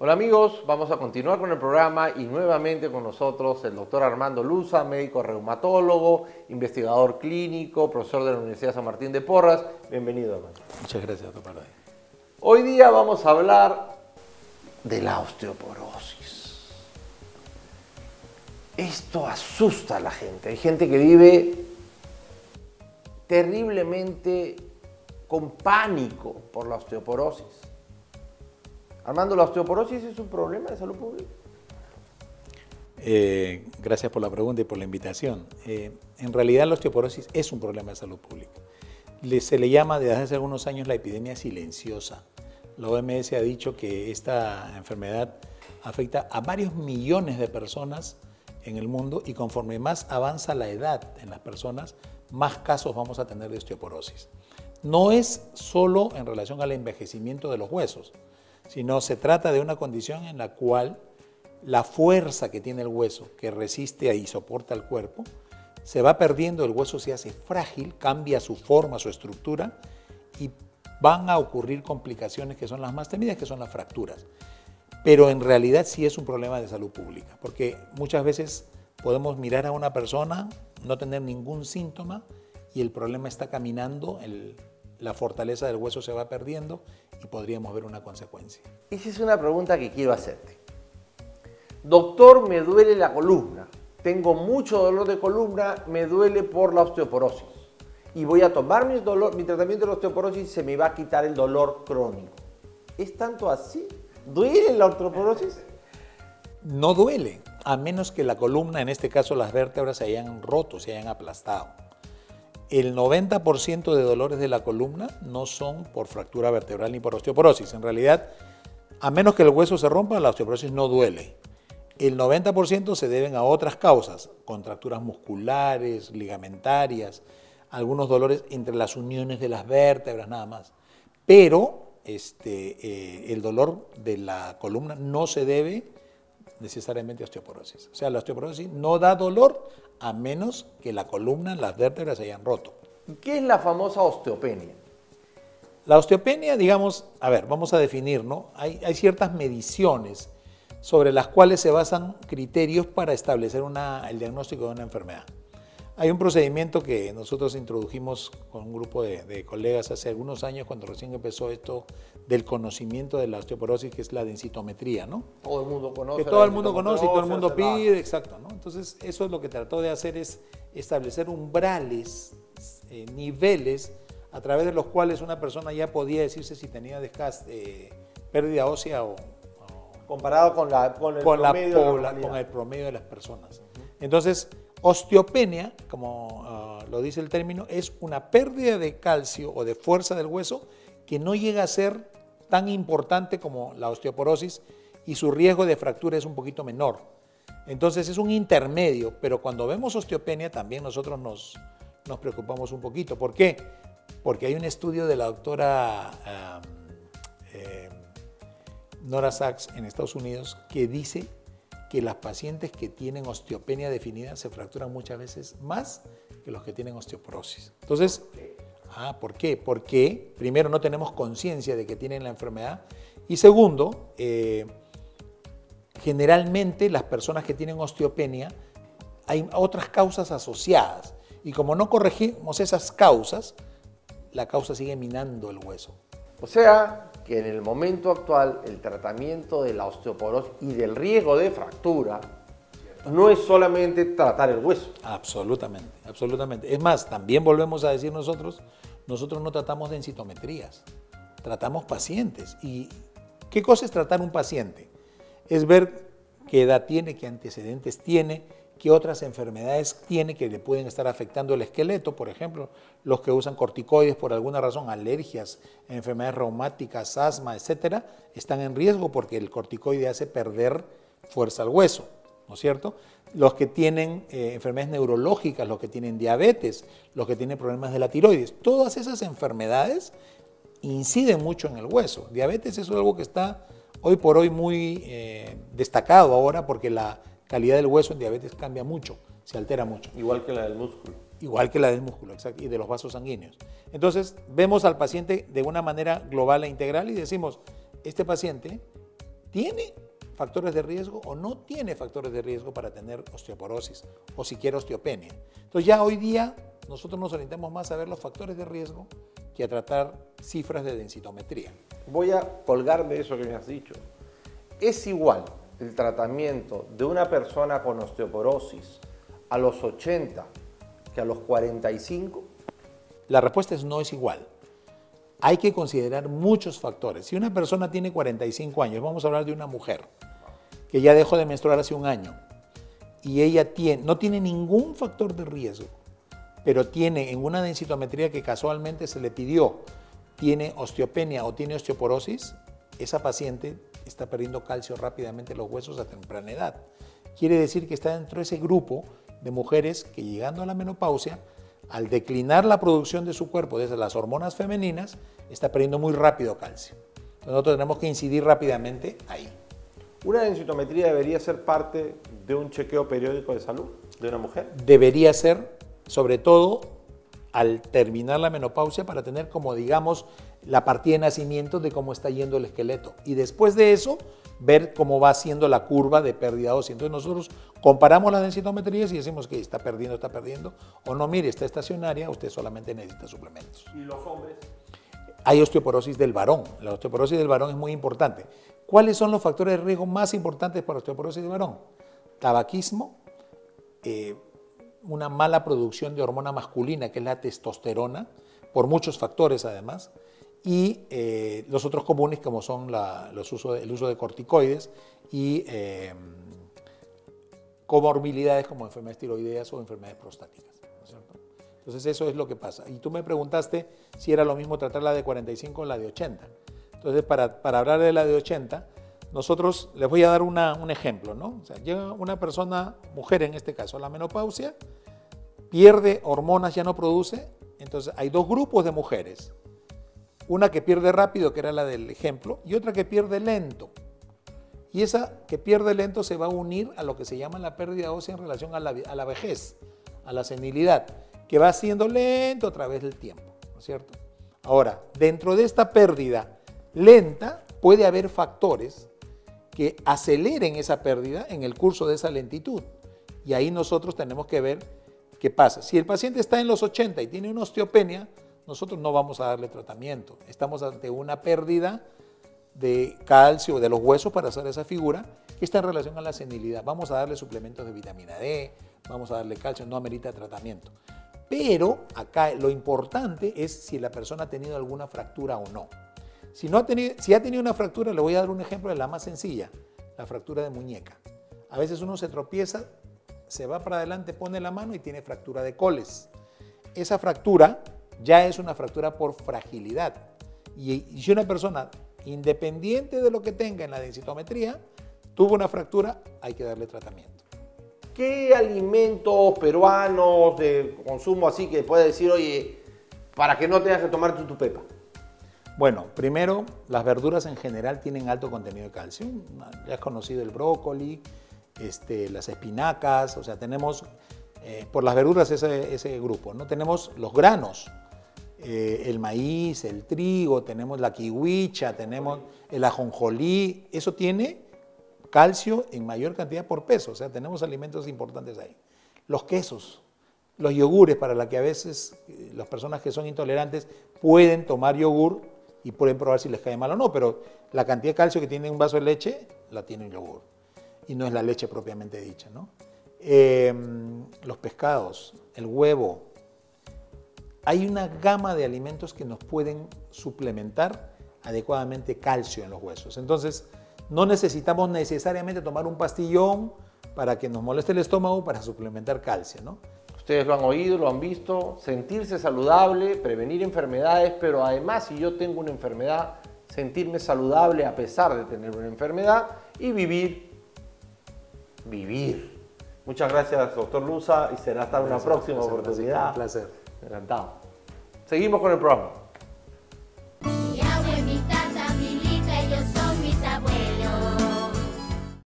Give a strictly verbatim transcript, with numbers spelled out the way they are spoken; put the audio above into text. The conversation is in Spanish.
Hola amigos, vamos a continuar con el programa y nuevamente con nosotros el doctor Armando Luza, médico reumatólogo, investigador clínico, profesor de la Universidad San Martín de Porras. Bienvenido, Armando. Muchas gracias, doctor Paraday. Hoy día vamos a hablar de la osteoporosis. Esto asusta a la gente. Hay gente que vive terriblemente con pánico por la osteoporosis. Armando, ¿la osteoporosis es un problema de salud pública? Eh, gracias por la pregunta y por la invitación. Eh, en realidad la osteoporosis es un problema de salud pública. Le, se le llama desde hace algunos años la epidemia silenciosa. La O M S ha dicho que esta enfermedad afecta a varios millones de personas en el mundo y conforme más avanza la edad en las personas, más casos vamos a tener de osteoporosis. No es solo en relación al envejecimiento de los huesos, sino se trata de una condición en la cual la fuerza que tiene el hueso, que resiste y soporta el cuerpo, se va perdiendo, el hueso se hace frágil, cambia su forma, su estructura y van a ocurrir complicaciones que son las más temidas, que son las fracturas. Pero en realidad sí es un problema de salud pública, porque muchas veces podemos mirar a una persona, no tener ningún síntoma y el problema está caminando, el, la fortaleza del hueso se va perdiendo y podríamos ver una consecuencia. Esa es una pregunta que quiero hacerte. Doctor, me duele la columna. Tengo mucho dolor de columna, me duele por la osteoporosis. Y voy a tomar mi, dolor, mi tratamiento de la osteoporosis y se me va a quitar el dolor crónico. ¿Es tanto así? ¿Duele la osteoporosis? No duele, a menos que la columna, en este caso las vértebras, se hayan roto, se hayan aplastado. El noventa por ciento de dolores de la columna no son por fractura vertebral ni por osteoporosis. En realidad, a menos que el hueso se rompa, la osteoporosis no duele. El noventa por ciento se deben a otras causas, contracturas musculares, ligamentarias, algunos dolores entre las uniones de las vértebras, nada más. Pero este, eh, el dolor de la columna no se debe necesariamente a osteoporosis. O sea, la osteoporosis no da dolor a menos que la columna, las vértebras se hayan roto. ¿Qué es la famosa osteopenia? La osteopenia, digamos, a ver, vamos a definir, ¿no? Hay, hay ciertas mediciones sobre las cuales se basan criterios para establecer una, el diagnóstico de una enfermedad. Hay un procedimiento que nosotros introdujimos con un grupo de, de colegas hace algunos años, cuando recién empezó esto del conocimiento de la osteoporosis, que es la densitometría, ¿no? Todo el mundo conoce. Que todo el mundo conoce y todo el mundo pide, exacto, ¿no? Entonces, eso es lo que trató de hacer, es establecer umbrales, eh, niveles, a través de los cuales una persona ya podía decirse si tenía desgaste, eh, pérdida ósea o... Comparado con, la, con, el, con, promedio la pobla, de con el promedio de las personas. Uh-huh. Entonces, osteopenia, como uh, lo dice el término, es una pérdida de calcio o de fuerza del hueso que no llega a ser tan importante como la osteoporosis y su riesgo de fractura es un poquito menor. Entonces es un intermedio, pero cuando vemos osteopenia también nosotros nos, nos preocupamos un poquito. ¿Por qué? Porque hay un estudio de la doctora um, eh, Nora Sachs en Estados Unidos que dice que las pacientes que tienen osteopenia definida se fracturan muchas veces más que los que tienen osteoporosis. Entonces, ah, ¿por qué? Porque primero no tenemos conciencia de que tienen la enfermedad y segundo, eh, generalmente las personas que tienen osteopenia hay otras causas asociadas y como no corregimos esas causas, la causa sigue minando el hueso. O sea, que en el momento actual el tratamiento de la osteoporosis y del riesgo de fractura no es solamente tratar el hueso. Absolutamente, absolutamente. Es más, también volvemos a decir nosotros, nosotros no tratamos densitometrías, tratamos pacientes. ¿Y qué cosa es tratar un paciente? Es ver qué edad tiene, qué antecedentes tiene, qué otras enfermedades tiene que le pueden estar afectando el esqueleto, por ejemplo, los que usan corticoides por alguna razón, alergias, enfermedades reumáticas, asma, etcétera, están en riesgo porque el corticoide hace perder fuerza al hueso, ¿no es cierto? Los que tienen eh, enfermedades neurológicas, los que tienen diabetes, los que tienen problemas de la tiroides, todas esas enfermedades inciden mucho en el hueso. Diabetes es algo que está hoy por hoy muy eh, destacado ahora porque la calidad del hueso en diabetes cambia mucho, se altera mucho. Igual que la del músculo. Igual que la del músculo, exacto, y de los vasos sanguíneos. Entonces, vemos al paciente de una manera global e integral y decimos, este paciente ¿tiene factores de riesgo o no tiene factores de riesgo para tener osteoporosis o siquiera osteopenia? Entonces ya hoy día nosotros nos orientamos más a ver los factores de riesgo que a tratar cifras de densitometría. Voy a colgarme de eso que me has dicho. ¿Es igual el tratamiento de una persona con osteoporosis a los ochenta que a los cuarenta y cinco? La respuesta es no es igual. Hay que considerar muchos factores. Si una persona tiene cuarenta y cinco años, vamos a hablar de una mujer que ya dejó de menstruar hace un año y ella tiene, no tiene ningún factor de riesgo, pero tiene en una densitometría que casualmente se le pidió, tiene osteopenia o tiene osteoporosis, esa paciente está perdiendo calcio rápidamente en los huesos a temprana edad. Quiere decir que está dentro de ese grupo de mujeres que, llegando a la menopausia, al declinar la producción de su cuerpo desde las hormonas femeninas, está perdiendo muy rápido calcio. Entonces nosotros tenemos que incidir rápidamente ahí. ¿Una densitometría debería ser parte de un chequeo periódico de salud de una mujer? Debería ser, sobre todo al terminar la menopausia, para tener como, digamos, la partida de nacimiento de cómo está yendo el esqueleto. Y después de eso, ver cómo va siendo la curva de pérdida ósea. Entonces nosotros comparamos las densitometrías y decimos que está perdiendo, está perdiendo, o no, mire, está estacionaria, usted solamente necesita suplementos. ¿Y los hombres? Hay osteoporosis del varón. La osteoporosis del varón es muy importante. ¿Cuáles son los factores de riesgo más importantes para la osteoporosis del varón? Tabaquismo, eh, una mala producción de hormona masculina, que es la testosterona, por muchos factores además, y eh, los otros comunes como son la, los uso, el uso de corticoides y eh, comorbilidades como enfermedades tiroideas o enfermedades prostáticas, ¿no es cierto? Entonces eso es lo que pasa. Y tú me preguntaste si era lo mismo tratar la de cuarenta y cinco o la de ochenta. Entonces para, para hablar de la de ochenta, nosotros les voy a dar una, un ejemplo, ¿no? O sea, llega una persona, mujer en este caso, a la menopausia, pierde hormonas, ya no produce. Entonces hay dos grupos de mujeres. Una que pierde rápido, que era la del ejemplo, y otra que pierde lento. Y esa que pierde lento se va a unir a lo que se llama la pérdida ósea en relación a la, a la vejez, a la senilidad, que va siendo lento a través del tiempo, ¿no es cierto? Ahora, dentro de esta pérdida lenta puede haber factores que aceleren esa pérdida en el curso de esa lentitud. Y ahí nosotros tenemos que ver qué pasa. Si el paciente está en los ochenta y tiene una osteopenia, nosotros no vamos a darle tratamiento. Estamos ante una pérdida de calcio de los huesos para hacer esa figura que está en relación a la senilidad. Vamos a darle suplementos de vitamina D, vamos a darle calcio, no amerita tratamiento. Pero acá lo importante es si la persona ha tenido alguna fractura o no. Si, no ha tenido, si ha tenido una fractura, le voy a dar un ejemplo de la más sencilla, la fractura de muñeca. A veces uno se tropieza, se va para adelante, pone la mano y tiene fractura de coles. Esa fractura ya es una fractura por fragilidad. Y, y si una persona, independiente de lo que tenga en la densitometría, tuvo una fractura, hay que darle tratamiento. ¿Qué alimentos peruanos de consumo así que puedes decir, oye, para que no tengas que tomarte tu pepa? Bueno, primero, las verduras en general tienen alto contenido de calcio. Ya has conocido el brócoli, este, las espinacas, o sea, tenemos eh, por las verduras ese, ese grupo, ¿no? Tenemos los granos, eh, el maíz, el trigo, tenemos la kiwicha, tenemos el ajonjolí, eso tiene calcio en mayor cantidad por peso, o sea, tenemos alimentos importantes ahí. Los quesos, los yogures, para la que a veces eh, las personas que son intolerantes pueden tomar yogur y pueden probar si les cae mal o no, pero la cantidad de calcio que tiene un vaso de leche la tiene un yogur y no es la leche propiamente dicha, ¿no? Eh, los pescados, el huevo, hay una gama de alimentos que nos pueden suplementar adecuadamente calcio en los huesos. Entonces, no necesitamos necesariamente tomar un pastillón para que nos moleste el estómago para suplementar calcio, ¿no? Ustedes lo han oído, lo han visto, sentirse saludable, prevenir enfermedades, pero además si yo tengo una enfermedad, sentirme saludable a pesar de tener una enfermedad y vivir, vivir. Muchas gracias, doctor Luza, y será hasta una próxima oportunidad. Un placer. Encantado. Seguimos con el programa.